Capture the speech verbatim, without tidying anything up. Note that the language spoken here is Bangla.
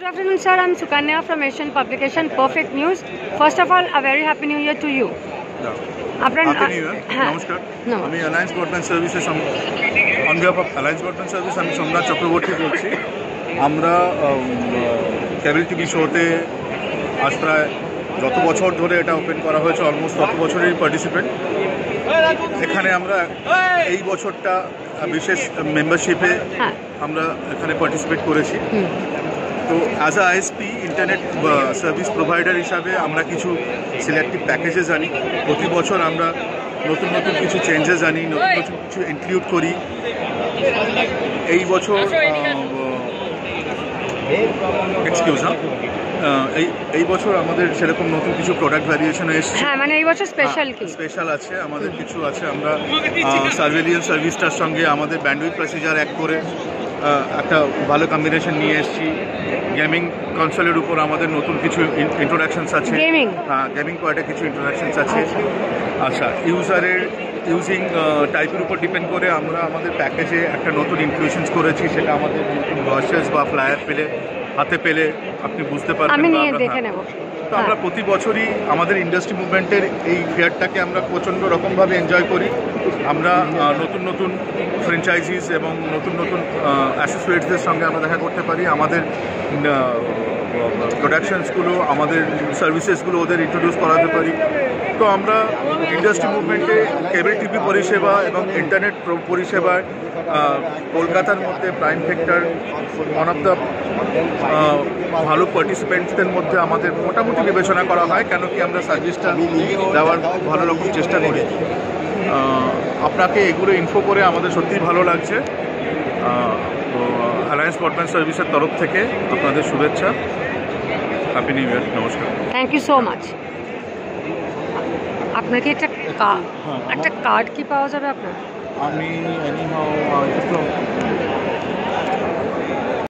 Good afternoon, sir. I'm Sukanya from Asian publication Perfect News. First of all, a very happy new year to you. Yeah. Happy New Year. Namaskar. আমি অ্যালায়েন্স ব্রডব্যান্ড সার্ভিসের on behalf of Alliance Broadband service আমি সোমনাথ চক্রবর্তী বলছি। আমরা কেবল টিভি শোতে আজ প্রায় যত বছর ধরে এটা ওপেন করা হয়েছে অলমোস্ট তত বছরেরই পার্টিসিপেন্ট। এখানে আমরা এই বছরটা বিশেষ মেম্বারশিপে আমরা এখানে পার্টিসিপেট করেছি। তো as a ISP internet service provider হিসাবে আমরা কিছু সিলেক্টিভ প্যাকেজেস আনি। প্রতি বছর আমরা নতুন নতুন কিছু চেঞ্জেস আনি, নতুন নতুন কিছু ইনক্লুড করি। এই বছর এক্সকিউজ হ্যাঁ এই এই বছর আমাদের সেরকম নতুন কিছু প্রোডাক্ট ভ্যারিয়েশন এসেছে। হ্যাঁ, মানে এই বছর স্পেশাল কি স্পেশাল আছে আমাদের কিছু আছে। আমরা সার্ভেলিয়েন্স সার্ভিসটার সঙ্গে আমাদের ব্যান্ডউইথ প্রসিজার এক করে একটা ভালো কম্বিনেশন নিয়ে এসেছি। গেমিং কনসোলের উপর আমাদের নতুন কিছু ইন্ট্রোডাকশনস আছে। গেমিং হ্যাঁ গেমিং পার্টে কিছু ইন্ট্রোডাকশনস আছে। আচ্ছা, ইউজারের ইউজিং টাইপের উপর ডিপেন্ড করে আমরা আমাদের প্যাকেজে একটা নতুন ইনক্লুশনস করেছি। সেটা আমাদের নতুন ব্রশার্স বা ফ্লায়ার পেলে হাতে পেলে আপনি বুঝতে পারবেন। আমি নিয়ে দেখে নেব। তো আমরা প্রতি বছরই আমাদের ইন্ডাস্ট্রি মুভমেন্টের এই ফেয়ারটাকে আমরা প্রচণ্ড রকমভাবে এনজয় করি। আমরা নতুন নতুন ফ্র্যাঞ্চাইজিস এবং নতুন নতুন অ্যাসোসিয়েটসদের সঙ্গে আমরা দেখা করতে পারি। আমাদের প্রোডাকশনসগুলো, আমাদের সার্ভিসেসগুলো ওদের ইন্ট্রোডিউস করাতে পারি। তো আমরা ইন্ডাস্ট্রি মুভমেন্টে কেবল টিভি পরিষেবা এবং ইন্টারনেট পরিষেবায় কলকাতার মধ্যে prime sector one of the ভালো পার্টিসিপেন্টসদের মধ্যে আমাদের মোটামুটি বিবেচনা করা হয়। কেন কি আমরা সার্ভিসটা দেওয়ার ভালো রকম চেষ্টা করি। আপনাকে এগুলো ইনফো করে আমাদের সত্যিই ভালো লাগছে। তো অ্যালায়েন্স ব্রডব্যান্ড সার্ভিসের তরফ থেকে আপনাদের শুভেচ্ছা। Happy new year. নমস্কার। Thank you so much. আপনার কি একটা একটা কার্ড কি পাওয়া যাবে আপনার? আমি